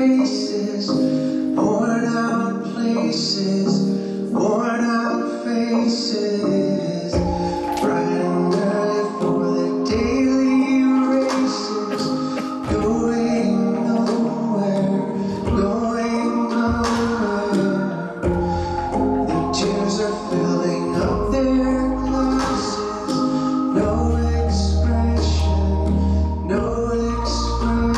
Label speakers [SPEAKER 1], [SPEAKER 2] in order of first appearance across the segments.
[SPEAKER 1] faces, worn out places, worn out faces, bright and early for the daily races, going nowhere, going nowhere. The tears are filling up their glasses, no expression, no expression.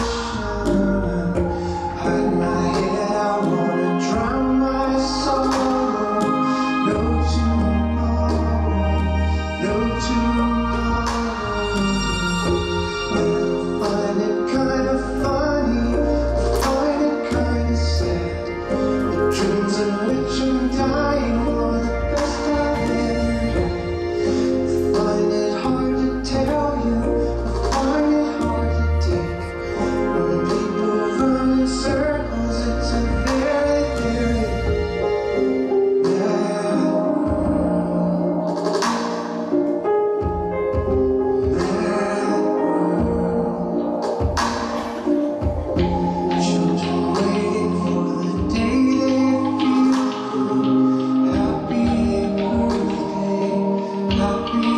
[SPEAKER 1] Hide my head, I wanna drown my sorrow. No tomorrow, no tomorrow. And I find it kind of funny, I find it kind of sad. The dreams in which I'm dying are the best I've ever had. I find it hard to tell you, I find it hard to take. When people run in circles, it's a very, very bad world. Bad world. Children waiting for the day they feel good. Happy birthday, happy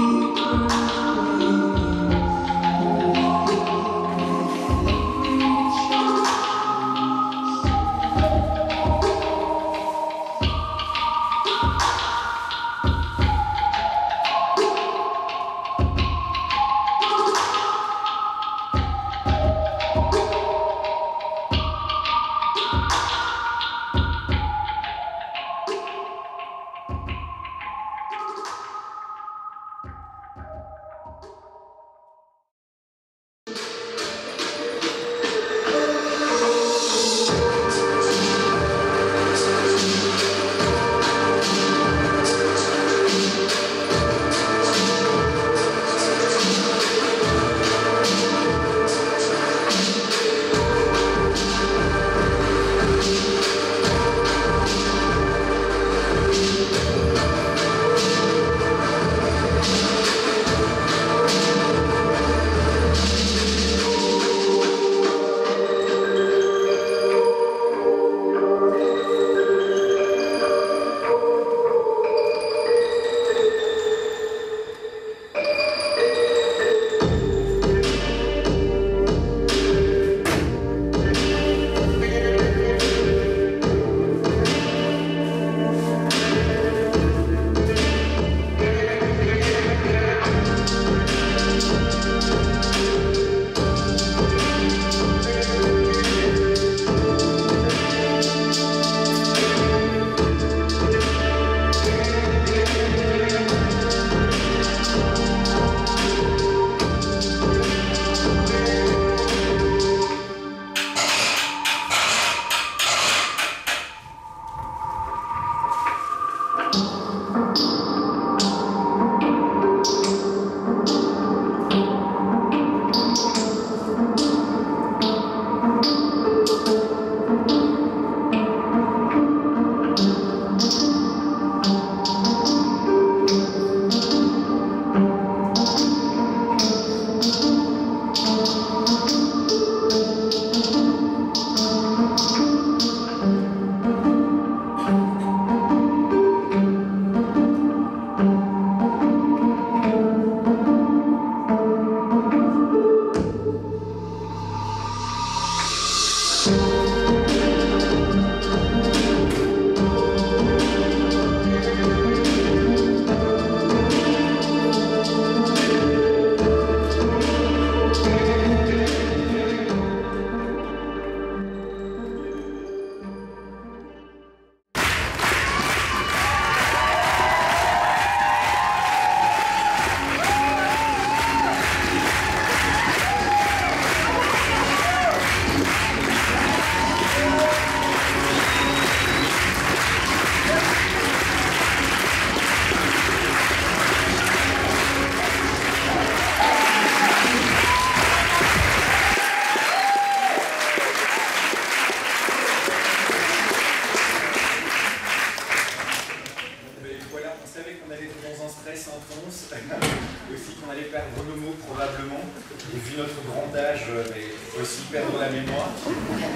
[SPEAKER 2] aussi qu'on allait perdre nos mots probablement, et vu notre grand âge, mais aussi perdre la mémoire.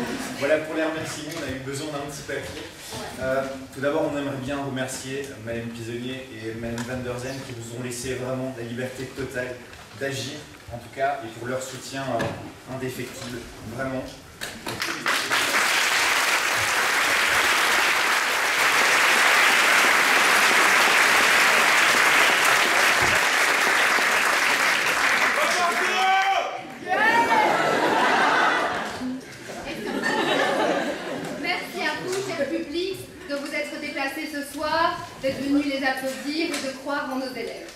[SPEAKER 2] Voilà pour les remerciements, on a eu besoin d'un petit papier. Tout d'abord, on aimerait bien remercier Madame Pisonnier et Madame Van der Zen qui nous ont laissé vraiment la liberté totale d'agir, en tout cas, et pour leur soutien indéfectible, vraiment.
[SPEAKER 3] De vous être déplacés ce soir, d'être venus les applaudir et de croire en nos élèves.